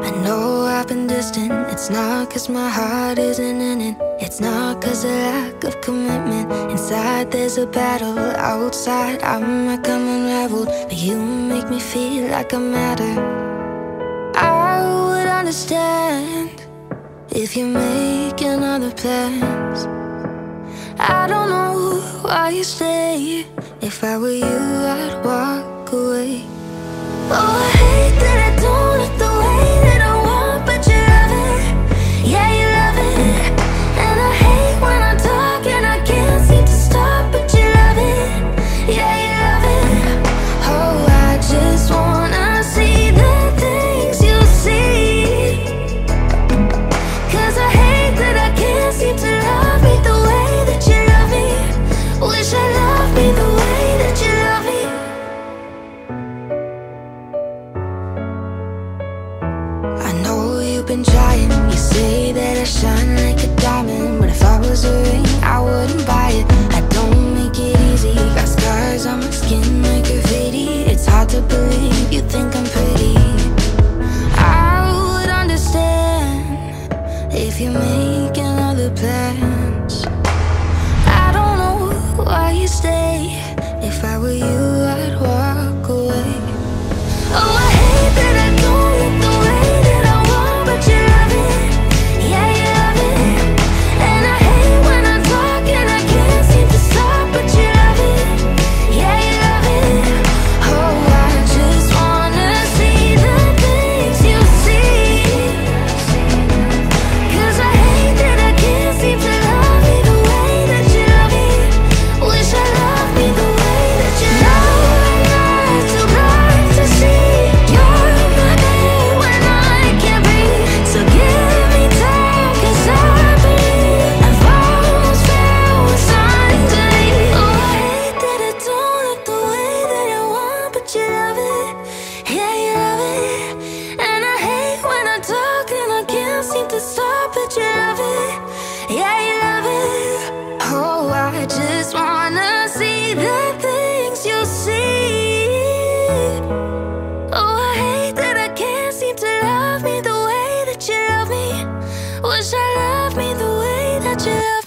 I know I've been distant. It's not 'cause my heart isn't in it. It's not 'cause of lack of commitment. Inside there's a battle, outside I might come unraveled, but you make me feel like I matter. I would understand if you're making other plans. I don't know why you stay. If I were you, I'd walk away. Oh, I hate that I don't look the way that I want, but you love it. Yeah, you love it. And I hate when I talk and I can't seem to stop, but you love it. Yeah, you love it. Oh, I just wanna see the things you see. 'Cause I hate that I can't seem to love me the way that you love me. Wish I loved me the way that you love me. I know you've been trying. You say that I shine like a diamond, but if I was a ring, I wouldn't buy it. I don't make it easy. Got scars on my skin like graffiti. It's hard to believe you think I'm pretty. I would understand if you're making other plans. I don't know why you stay. If I were you, I'd walk away. Oh, I hate that I don't look the way that I want, but you love it. Yeah, you love it. And I hate when I talk and I can't seem to stop, but you love it. Yeah, you love it. Oh, I just wanna see the things you see. 'Cause I hate that I can't seem to love me the way that you love me. Wish I loved me the way that you love me. Too blind to see you're my bed when I can't breathe. So give me time, 'cause I believe I've almost found a sign to leave. Oh, I hate that I don't look the way that I want, but you love it. Yeah, you love it. And I hate when I talk and I can't seem to stop, but you love it. Yeah, you love it. Oh, I just wanna see the things you see. Oh, I hate that I can't seem to love me the way that you love me. Wish I loved me the way that you love me.